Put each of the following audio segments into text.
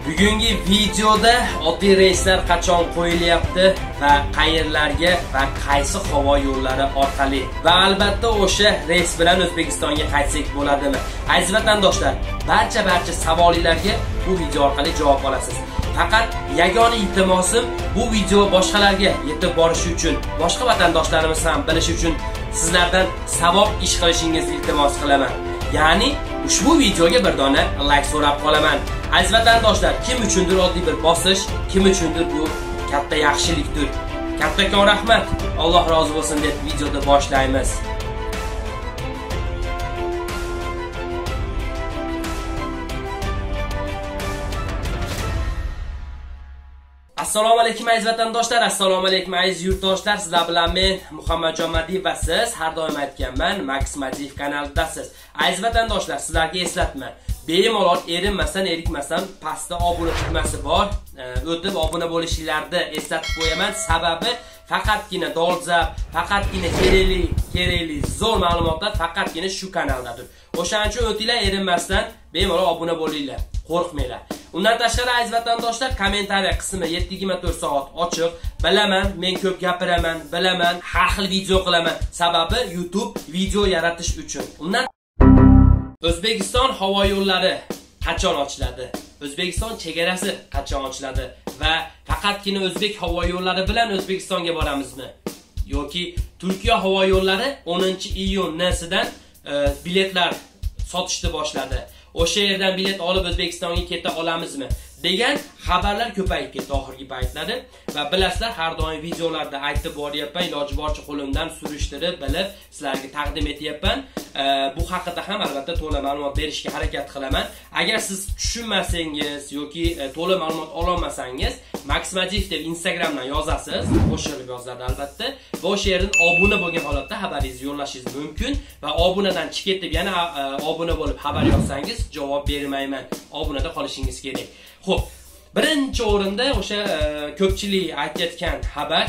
Bugungi videoda oddiy reyslar qachon qo'yilyapti va qayerlarga va qaysi havo yo'llari orqali va albatta o'sha reys bilan O'zbekistonga qaytsak bo'ladimi? Aziz vatandoshlar, barcha savollarga bu video orqali javob olasiz. Faqat yagona iltimosim bu video boshqalarga yetib borishi uchun, boshqa vatandoshlarimiz ham bilishi uchun sizlardan savob ish qilishingizni iltimos qilaman. Ya'ni ushbu videoga bir dona like so'rab qolaman. Aziz vatandoshlar, kim uchundir oddiy bir bosish, kim uchundir bu katta yaxshilikdir. Kattakon rahmat. Alloh rozi bo'lsin deb videoda boshlaymiz. Assalomu alaykum aziz vatandoshlar, assalomu alaykum aziz yurtdoshlar. Sizlar bilan men Muhammadjon Madiyev va siz har doim aytganman, Max Madiyev kanalidasiz. Aziz vatandoshlar, sizlarga eslatma. Bemalol erinmasdan, erikmasdan pastda obuna tugmasi bor. O'tib obuna bo'lishinglarni eslatib qo'yaman. Sababi faqatgina dolzarb, faqatgina kerakli zo'r ma'lumotlar faqatgina shu kanaldadir. O'shaning uchun o'tinglar, erinmasdan bemalol obuna bo'linglar. Qo'rqmanglar. Undan tashqari aziz vatandoshlar, kommentariya qismi 7/24 soat ochiq. Bilaman, men ko'p gapiraman, bilaman, har xil video qilaman. Sababi YouTube video yaratish uchun. Undan O'zbekiston havo yo'llari qachon ochiladi? O'zbekiston chegarasi qachon ochiladi? Va faqatgina o'zbek havo yo'llari bilan O'zbekistonga boramizmi? Yoki Turkiya havo yo'llari 10-iyundan biletlar sotishni boshladi. O'sha yerdan bilet olib O'zbekistonga keta olamizmi? degan xabarlar ko'payib ketdi oxirgi paytlari va bilasizlar, har doim videolarda aytib boryapman, iloji boricha qo'limdan surishtirib, bilib sizlarga taqdim etyapman. Bu haqida ham albatta to'liq ma'lumot berishga harakat qilaman. Agar siz tushunmasangiz yoki to'liq ma'lumot ola olmasangiz, Max Madiyev deb Instagramdan yozasiz, qo'shilib yozadi albatta. Va o'sha yerdan obuna bo'lgan holatda xabaringizni yo'llashingiz mumkin va obunadan chiqib ketib yana obuna bo'lib xabar yozsangiz javob bermayman. Obunada qolishingiz kerak. Xo'p, birinchi o'rinda o'sha ko'pchilik aytayotgan xabar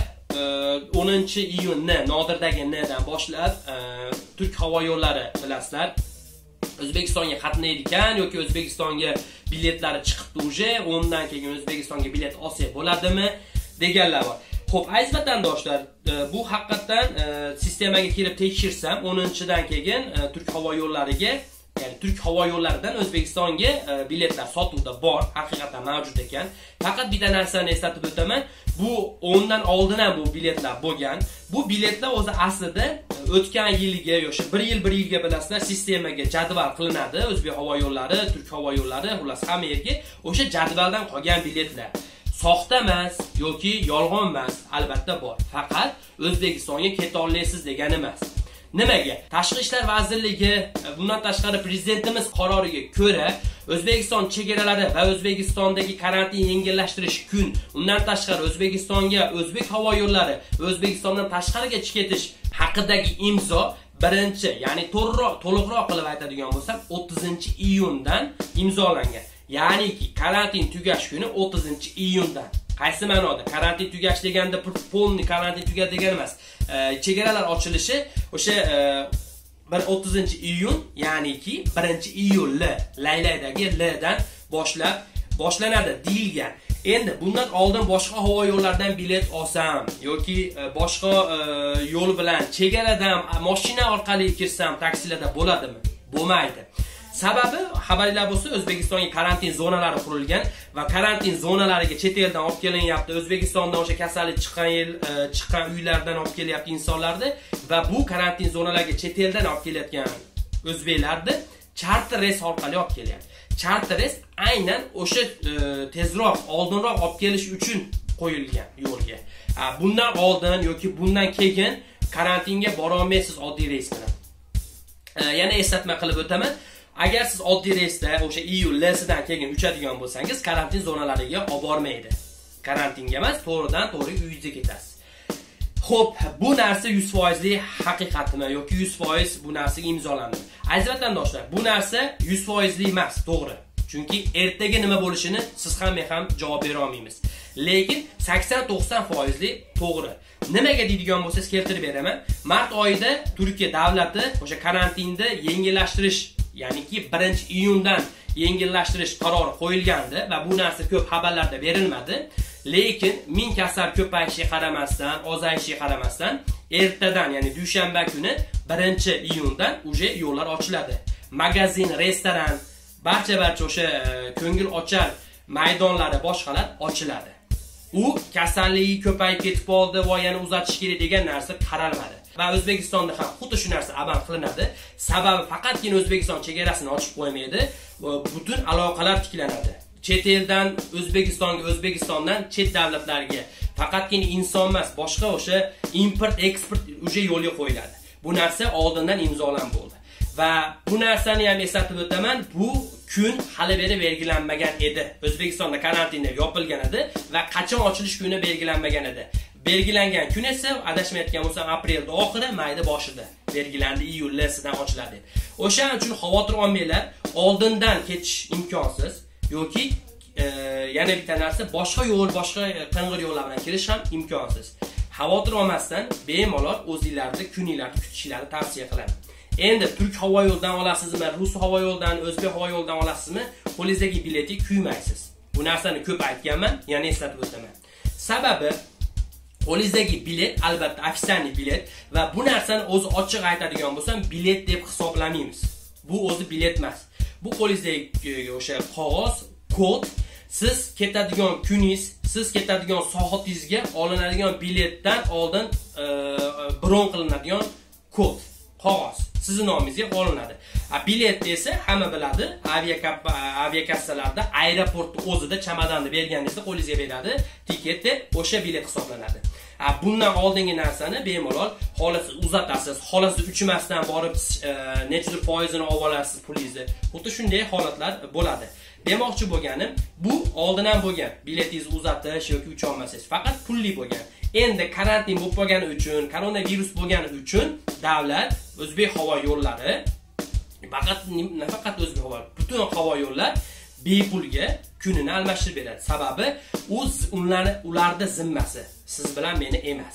10-iyunni Nodirdagi N'dan boshlab Turk havo yo'llari bilasizlar O'zbekistonga qatnaydigan yoki O'zbekistonga biletlari chiqibdi uje, undan keyin O'zbekistonga bilet olsak bo'ladimi deganlar bor. Xo'p, aziz vatandoshlar, bu haqiqatan sistemaga kirib tekshirsam 10-dan keyin Turk havo yo'llariga, ya'ni Turk havo yo'llaridan O'zbekistonga biletlar sotuvda bor, haqiqatan mavjud ekan. Faqat bitta narsani eslatib o'taman, bu 10dan oldin ham bu biletlar bo'lgan. Bu biletlar o'zi aslida o'tgan yilga yoki bir yilga bilasizlar, sistemaga jadval qilinadi. O'zbek havo yo'llari, Turk havo yo'llari, xullas hamma yerga o'sha jadvaldan qolgan biletlar. Soxta emas yoki yolg'on emas, albatta bor. Faqat O'zbekistonga keta olasiz degani emas. Nimaga? Tashqi ishlar vazirligi, bundan tashqari prezidentimiz qaroriga ko'ra O'zbekiston chegaralari va O'zbekistondagi karantin yengillashtirish kun, undan tashqari O'zbekistonga o'zbek havo yo'llari va O'zbekistondan tashqariga chiqitish haqidagi imzo birinchi, ya'ni to'liqroq qilib aytadigan bo'lsam 30-iyundan imzolangan. Ya'niki karantin tugash kuni 30-iyundan. Qaysi ma'noda? Karantin tugash deganda polni karantin tugadi degani emas. Chegaralar ochilishi o'sha 30-iyun, ya'niki 1-iyul laylaydagi L'dan boshlanadi deyilgan. Endi bundan oldin boshqa havo yo'llaridan bilet olsam yoki boshqa yo'l bilan chegaradan mashina orqali kirsam taksilarda bo'ladimi? Bo'lmaydi. Sababi xabarlar bo'lsa, O'zbekistonga karantin zonalari qurilgan va karantin zonalariga chet eldan olib kelinyapti. O'zbekistondan o'sha kasallik chiqqan uylardan olib kelyapti insonlarni va bu karantin zonalariga chet eldan olib kelayotgan o'zbeklarni charter reys orqali olib kelyapti. Charter reys aynan o'sha tezroq, oldinroq olib kelish uchun qo'yilgan yo'lga. Bundan oldin yoki bundan keyin karantinga bora olmaysiz oddiy reys bilan. Yana eslatma qilib o'taman. Agar siz oddiy reysda o'sha iyul L'sidan keyin uchadigan bo'lsangiz, karantin zonalariga olib bormaydi. Karantinga emas, to'g'ridan-to'g'ri uyingizga ketasiz. Xo'p, bu narsa 100% haqiqatmi yoki 100% bu narsaga imzolandi? Aziz vatandoshlar, bu narsa 100% emas, to'g'ri. Chunki ertaga nima bo'lishini siz ham men ham javob bera olmaymiz. Lekin 80-90% to'g'ri. Nimaga deydigan bo'lsangiz keltirib beraman. Mart oyida Turkiya davlati o'sha karantinni yengillashtirish, ya'niki 1-iyundan yengillashtirish qarori qo'yilgandi va bu narsa ko'p xabarlarda berilmadi. Lekin ming kasar ko'payishiga qaramasdan, ozayishiga qaramasdan, ertadan, ya'ni dushanba kuni 1-iyundan uje yo'llar ochiladi. Magazin, restoran, barcha o'sha ko'ngil ochar maydonlari boshqalar ochiladi. U kasalligi ko'payib ketib qoldi va yana uzatish kerak degan narsa qaralmadi. Va O'zbekistonda ham xuddi shu narsa amal qilinadi. Sababi faqatgina O'zbekiston chegarasini ochib qo'ymaydi, butun aloqalar tiklanadi. Chet eldan O'zbekistonga, O'zbekistondan chet davlatlarga faqatgina inson emas, boshqa o'sha import, eksport uje yo'lga qo'yiladi. Bu narsa oldindan imzolanib bo'ldi. Va bu narsani ham eslatib o'taman, bu kun hali beri belgilanmagan edi. O'zbekistonda karantinda yopilgan edi va qachon ochilish kuni belgilanmagan edi. Belgilangan kun esa adashmayotgan bo'lsam aprelda oxiri, mayda boshida belgilandi, iyuldan ochiladi. O'shaning uchun xavotir olmanglar, oldindan ketish imkonsiz yoki yana bitta narsa, boshqa yo'l, boshqa qing'ir yo'llar bilan kelish ham imkonsiz. Xavotir olmasdan bemalol o'zingizlarni kuninglarni kutishingizni tavsiya qilaman. Endi Turk havo yo'lidan olasizmi, Rus havo yo'lidan, O'zbek havo yo'lidan olasizmi, qo'lingizdagi biletni kuymaysiz. Bu narsani ko'p aytganman, yana eslatib o'taman. Sababi qo'lingizdagi bilet albatta ofitsialniy bilet va bu narsani o'zi ochiq aytadigan bo'lsam, bilet deb hisoblamaymiz. Bu o'zi bilet emas. Bu qo'lingizdagi o'sha qog'oz, kod, siz ketadigan kuningiz, siz ketadigan soatingizga olinadigan biletdan oldin bron qilinadigan kod, qog'oz sizning nomingizga olinadi. Bilet esa hamma biladi, aviakassalarda aeroportning o'zida chamadonni berganingizda qo'lingizga beradi, tiket deb o'sha bilet hisoblanadi. Bundan oldingi narsani bemalol xohlasiz uzatasiz, xohlasiz uchmasdan borib nechidir foizini olib olasiz pulingizni. Xuddi shunday holatlar bo'ladi. Demoqchi bo'lganim, bu oldin ham bo'lgan. Biletingizni uzatish yoki ucha olmasangiz, faqat pulli bo'lgan. Endi karantin bo'lib qolgani uchun, koronavirus bo'lgani uchun davlat O'zbek havo yo'llari, nafaqat O'zbek havo, butun havo yo'llar bepulga kunini almashtirib beradi. Sababi ularda zimmasi, siz bilan meni emas.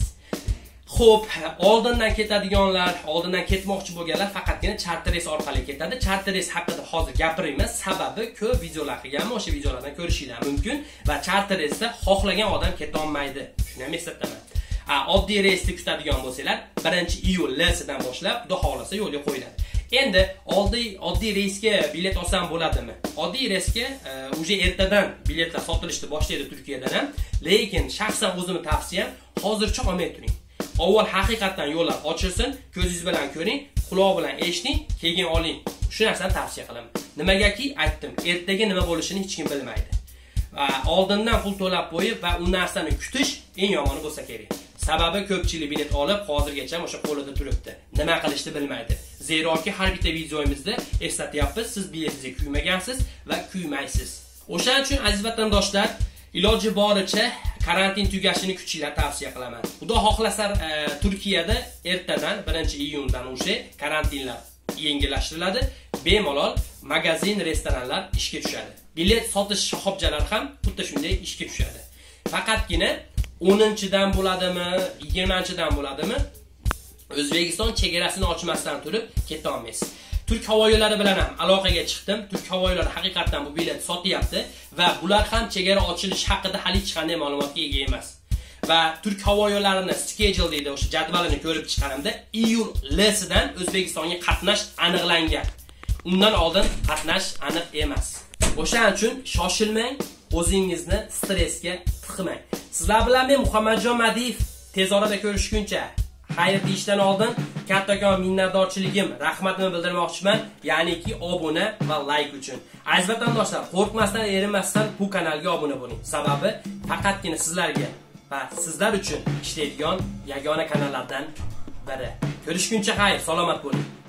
Xo'p, oldindan ketadiganlar, oldindan ketmoqchi bo'lganlar faqatgina charter reys orqali ketadi. Charter reys haqida hozir gapirmayman, sababi ko'p videolar qilganman, o'sha videolardan ko'rishingiz mumkin va charter reysda xohlagan odam keta olmaydi. Shuni ham eslataman. Oddiy reysni kutadigan bo'lsanglar, 1-iyuldan boshlab xudo xolasa yo'lga qo'yiladi. Endi oddiy reysga bilet olsam bo'ladimi? Oddiy reysga uje ertadan biletlar sotilishni boshlaydi Turkiyada ham, lekin shaxsan o'zimning tavsiyam hozircha olmay turing. Avval haqiqatan yo'llar ochilsin, ko'zingiz bilan ko'ring, quloq bilan eshiting, keyin oling. Shu narsani tavsiya qilaman. Nimagaki aytdim, ertaga nima bo'lishini hech kim bilmaydi. Oldindan pul to'lab qo'yib va u narsani kutish eng yomoni bo'lsa kerak. Sababi ko'pchilik bilet olib, hozirgacha o'sha qo'lida turibdi. Nima qilishni bilmaydi. Zeroki har bitta videoyimizda eslatyapmiz, siz biletingizga kuymagansiz va kuymaysiz. O'shaning uchun aziz vatandoshlar, iloji boricha karantin tugashini kutishinglarni tavsiya qilaman. Xudo xohlasa Turkiyada ertadan 1-iyundan o'sha karantinlar yengillashtiriladi. Bemalol magazin, restoranlar ishga tushadi. Bilet sotish shoxobchalari ham xuddi shunday ishga tushadi. Faqatgina 10-dan bo'ladimi, 20-dan bo'ladimi, O'zbekiston chegarasini ochmasdan turib keta olmaysiz. Turk havo yo'llari bilan ham aloqaga chiqdim. Turk havo yo'llari haqiqatan bu bilet sotyapti va bular ham chegara ochilish haqida hali hech qanday ma'lumotga ega emas. Va Turk havo yo'llarini schedule deydi, o'sha jadvalini ko'rib chiqqanimda iyuldan O'zbekistonga qatnash aniqlangan. Undan oldin qatnash aniq emas. O'shaning uchun shoshilmang, o'zingizni stressga tiqmang. Sizlar bilan men Muhammadjon Madiyev tez orada ko'rishguncha xayr deyishdan oldin kattakon minnatdorchiligim, rahmatimni bildirmoqchiman, ya'niki obuna va like uchun. Aziz vatandoshlar, qo'rqmasdan, erinmasdan bu kanalga obuna bo'ling. Sababi faqatgina sizlarga va sizlar uchun ishlaydigan yagona kanallardan biri. Ko'rishguncha xayr, salomat bo'ling.